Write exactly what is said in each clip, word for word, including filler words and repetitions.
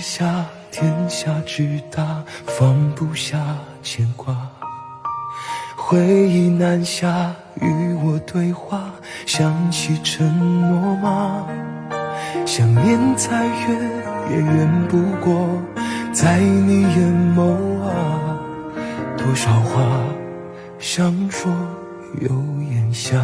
下，天下之大，放不下牵挂。回忆南下，与我对话，想起承诺吗？想念再远，也远不过在你眼眸啊。多少话想说又咽下，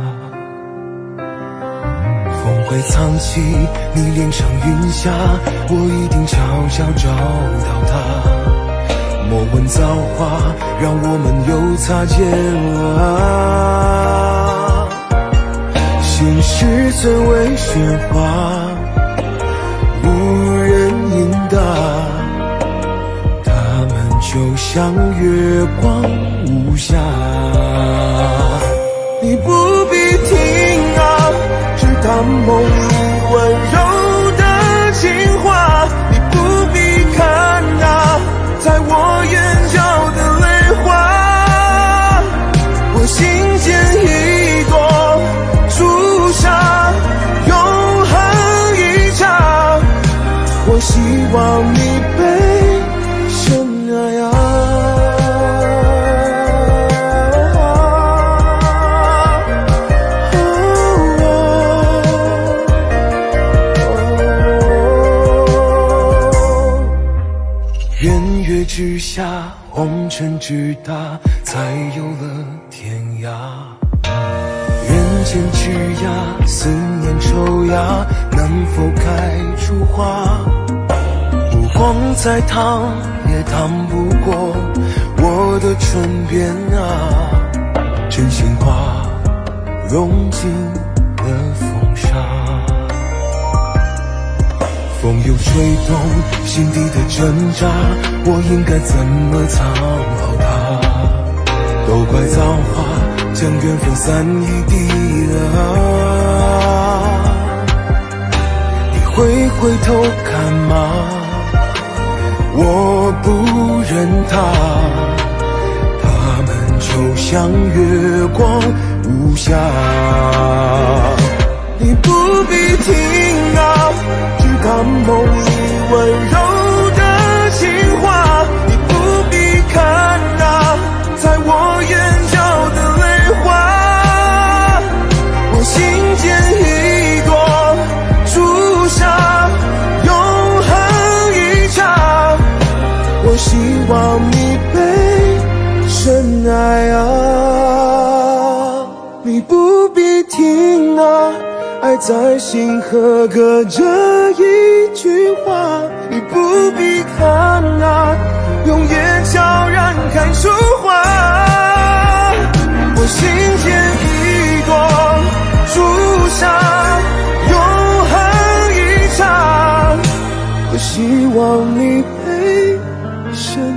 风会藏起你脸上云霞，我一定悄悄找到它。莫问造化，让我们又擦肩啊。现实最为喧哗，无人应答，他们就像月光无暇。你不必听啊，直到梦里温柔的情话，你不必看啊，在我眼角的泪花。我心间一朵朱砂，永恒一场，我希望你被深爱啊。之下，红尘之大，才有了天涯。人间枝桠，思念抽芽，能否开出花？目光再烫，也烫不过我的唇边啊。真心话融进了风沙，风又吹动心底的挣扎，我应该怎么藏好它？都怪造化将缘分散一地了。你会回头看吗？我不忍它，他们就像月光无暇。你不必听啊，直到梦里温柔的情话，你不必看啊，在我眼角的泪花。我心间一朵朱砂，永恒一场，我希望你被深爱啊。你不必听啊，爱在心河隔着一句话，你不必看啊，用眼悄然看出花。我心间一朵朱砂，永恒一场，我希望你被深